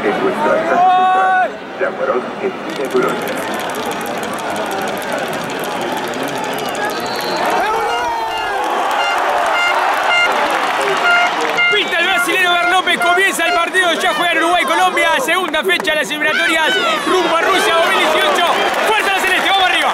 En nuestra estación central, Jaworowski, Pita el brasilero Berlópez, comienza el partido, ya juega en Uruguay-Colombia, segunda fecha de las eliminatorias rumbo a Rusia 2018. ¡Fuerza la celeste, vamos arriba!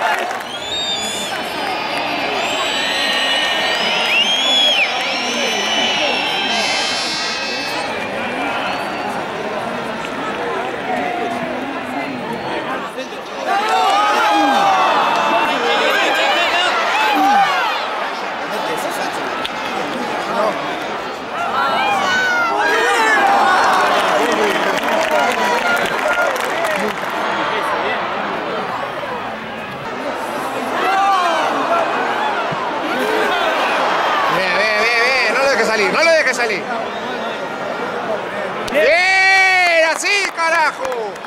No lo dejes salir. ¡Bien! ¡Así, carajo!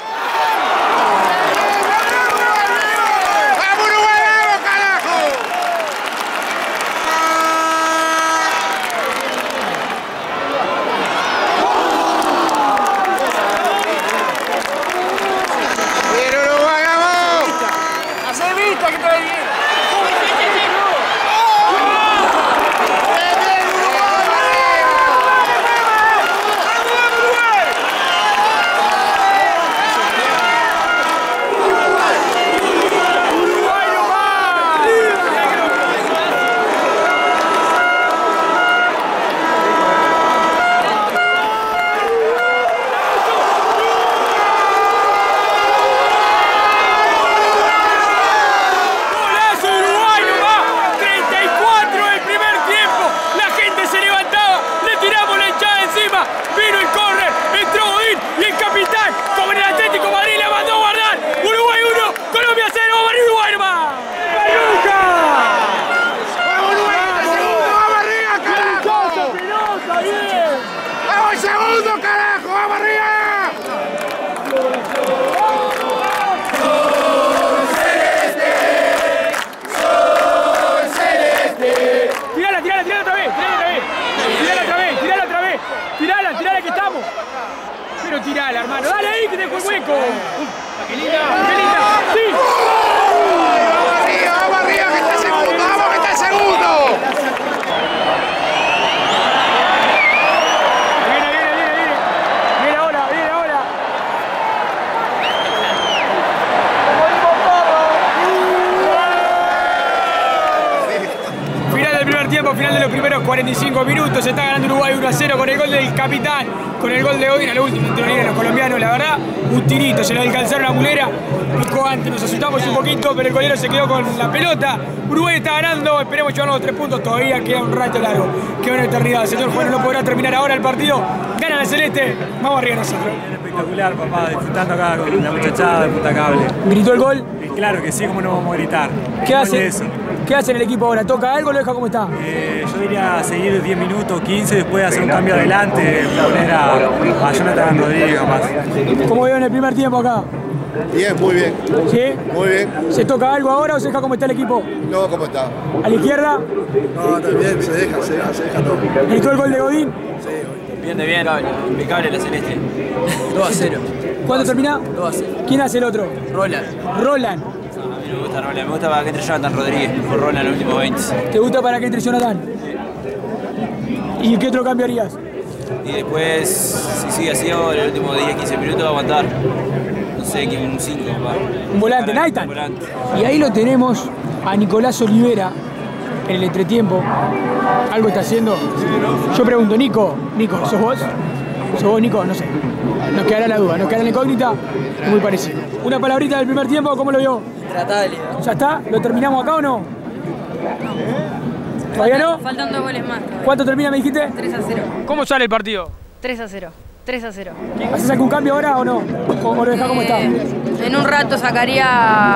¡Vamos, Uruguay, vamos, carajo! ¡Bien, Uruguay, vamos! ¡Hacé vista que te ve bien! Vino el córner, entró Godín y el capitán, como en el Atlético de Madrid, le mandó a guardar. Uruguay 1, Colombia 0, vamos arriba Uruguay nomás. ¡Peluca! ¡Vamos, Uruguay! ¡El segundo! ¡Vamos arriba, carajo! ¡Pelota, bien! ¡Vamos, el segundo, carajo! ¡Vamos arriba! Tirala que estamos. Pero tirala, hermano. Dale ahí que dejo el hueco. ¡Qué linda! ¡Qué linda! ¡Sí! ¡Vamos arriba, que está el segundo! ¡Vamos, que está el segundo! Viene ahora. Final del primer tiempo, final de los primeros 45 minutos. Se está ganando Uruguay 1-0 con el gol del capitán, con el gol de Godín al último. Los colombianos, la verdad, un tirito, se lo alcanzaron la mulera. Picó antes, nos asustamos un poquito, pero el golero se quedó con la pelota. Uruguay está ganando, esperemos llevarnos los 3 puntos. Todavía queda un rato largo, queda una eternidad. Señor Juan, no podrá terminar ahora el partido. Gana la celeste, vamos arriba nosotros. Espectacular, papá, disfrutando acá con la muchachada de Punta Cable. ¿Gritó el gol? Claro que sí, ¿cómo no vamos a gritar? ¿Qué hace? ¿Qué hace el equipo ahora? ¿Toca algo o lo deja como está? Yo diría seguir 10 minutos, 15, después hacer un cambio adelante, poner a Jonathan Rodríguez capaz. ¿Cómo veo en el primer tiempo acá? Bien, muy bien. ¿Sí? Muy bien. ¿Se toca algo ahora o se deja como está el equipo? No, ¿cómo está? ¿A la izquierda? No, también se deja todo. ¿Gritó el gol de Godín? Sí, bien, impecable la celeste. 2-0. ¿Cuánto termina? 2-0. ¿Quién hace el otro? Roland. Roland. A mí me gusta Roland, me gusta para que entre Jonathan Rodríguez, por Roland en los últimos 20. ¿Te gusta para que entre Jonathan? ¿Y qué otro cambiarías? Y después, si sigue así, en los últimos 10-15 minutos va a aguantar. No sé, un 5. Un volante, Naitan. Un volante. Y ahí lo tenemos a Nicolás Olivera en el entretiempo. ¿Algo está haciendo? Yo pregunto, Nico, ¿sos vos? ¿Sos vos, Nico? No sé. Nos quedará la duda, nos quedará la incógnita. Es muy parecido. Una palabrita del primer tiempo, ¿cómo lo vio? Tratable. ¿Ya está? ¿Lo terminamos acá o no? ¿Todavía no? Faltan 2 goles más. ¿Cuánto termina, me dijiste? 3-0. ¿Cómo sale el partido? 3-0. 3-0. ¿Haces algún cambio ahora o no? ¿O lo dejás como está? En un rato sacaría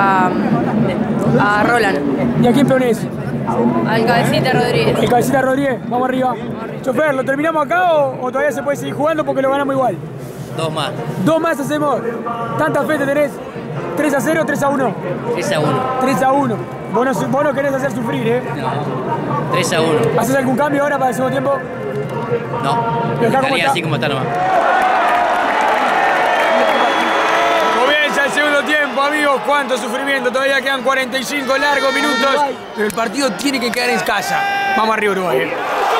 a Roland. ¿Y a quién pones? Al Cabecita Rodríguez. El Cabecita Rodríguez, vamos arriba. Chofer, ¿lo terminamos acá o todavía se puede seguir jugando porque lo ganamos igual? 2 más. 2 más hacemos. ¿Tanta fe te tenés? ¿3-0 o 3-1? 3-1. 3-1. Vos no querés hacer sufrir, ¿eh? No. 3-1. ¿Haces algún cambio ahora para el segundo tiempo? No. Lo dejá como Dejaría está. así como está nomás. tiempo, amigos. Cuánto sufrimiento. Todavía quedan 45 largos minutos. Pero el partido tiene que quedar en casa. Vamos arriba, Uruguay.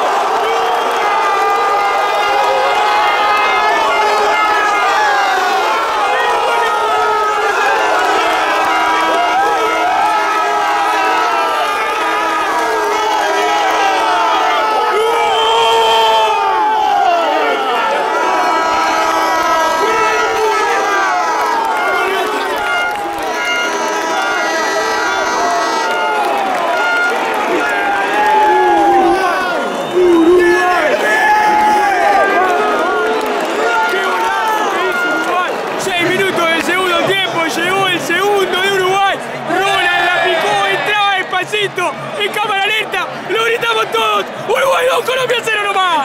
En cámara lenta, lo gritamos todos. Uruguay 2, Colombia 0 nomás.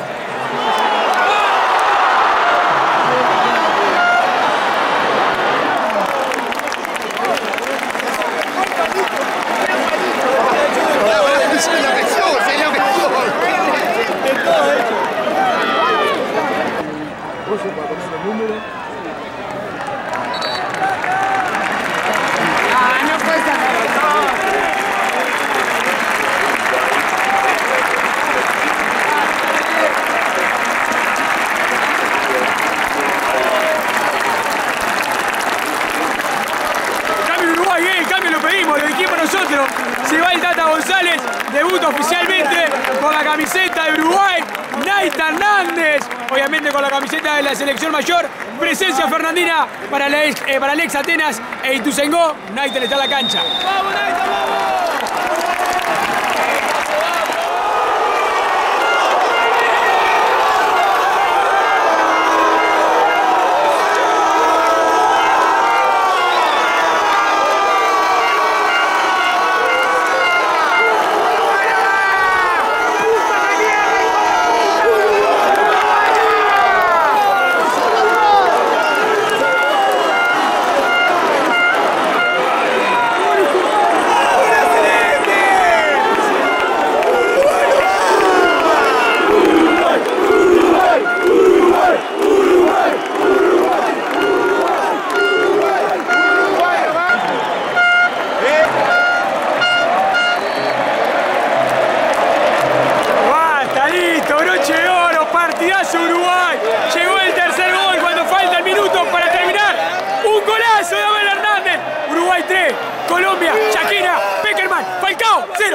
Nosotros, se va el Tata González, debuta oficialmente con la camiseta de Uruguay, Naita Hernández, obviamente con la camiseta de la selección mayor, presencia fernandina para el ex Atenas e Ituzaingó, Naita está en la cancha. ¡Vamos, Naita, vamos! Uruguay, llegó el tercer gol cuando faltan minutos para terminar. Un golazo de Abel Hernández. Uruguay 3, Colombia, Shakira, Peckerman, Falcao 0.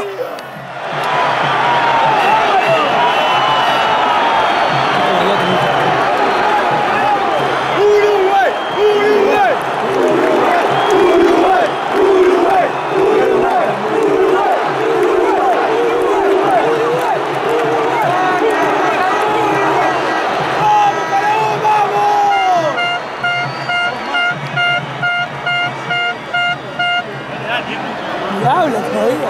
Habla todavía.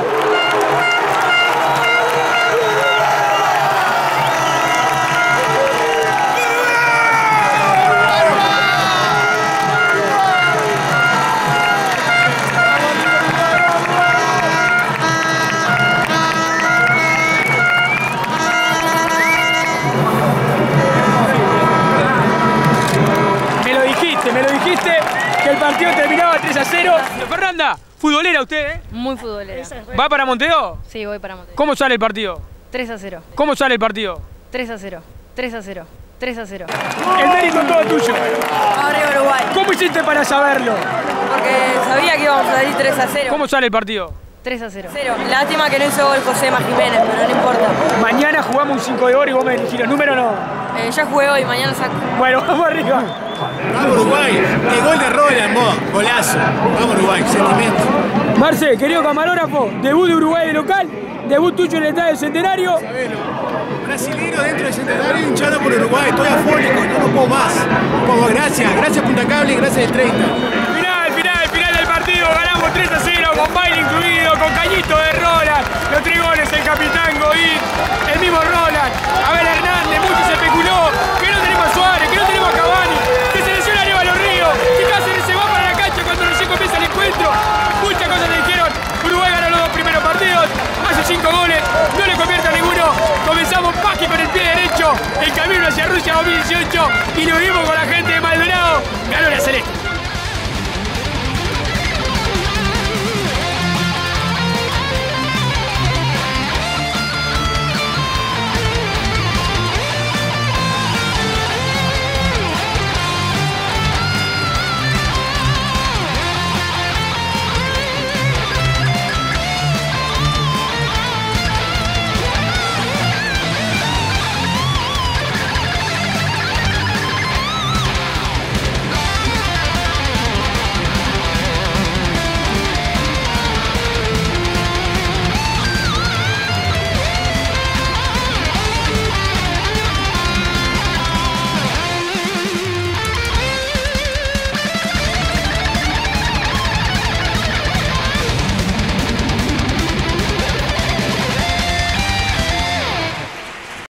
Me lo dijiste que el partido terminaba 3-0. Fernanda, futbolera usted, ¿eh? Muy futbolera. ¿Va para Montevideo? Sí, voy para Montevideo. ¿Cómo sale el partido? 3-0. ¿Cómo sale el partido? 3-0. 3-0. 3-0. El mérito todo tuyo. Arriba Uruguay. ¿Cómo hiciste para saberlo? Porque sabía que íbamos a salir 3-0. ¿Cómo sale el partido? 3-0. Lástima que no hizo gol Josema Jiménez, pero no importa. Mañana jugamos un 5 de oro y vos me elegís los números, ¿no? Ya jugué hoy, mañana saco. Bueno, vamos arriba. Vamos Uruguay. El gol de Roland, vos. Golazo. Vamos Uruguay, sentimiento. Marce, querido camarógrafo, debut de Uruguay de local, debut tuyo en el Estadio Centenario. Sabelo. Brasilero dentro del Centenario hinchado por Uruguay. Estoy afónico, no puedo más. Como gracias Punta Cable y gracias el 30. Final del partido, ganamos 3-0 con baile incluido, con cañito de Roland, los 3 goles el capitán Godín, el mismo Roland, Abel Hernández, mucho se especuló, que no tenemos a Suárez, que no tenemos a Cavani, que se lesiona Arévalo Ríos, que Cáceres se va para la cancha cuando recién comienza el encuentro, muchas cosas le dijeron, Uruguay ganó los 2 primeros partidos, hace 5 goles, no le convierte a ninguno, comenzamos Paqui con el pie derecho, el camino hacia Rusia 2018 y lo vimos con la gente de Maldonado.